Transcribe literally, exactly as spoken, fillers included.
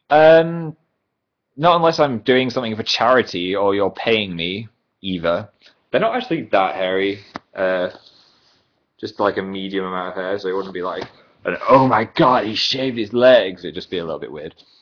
Um, Not unless I'm doing something for charity or you're paying me, either. They're not actually that hairy. Uh, just like a medium amount of hair, so it wouldn't be like, an, oh my god, he shaved his legs. It'd just be a little bit weird.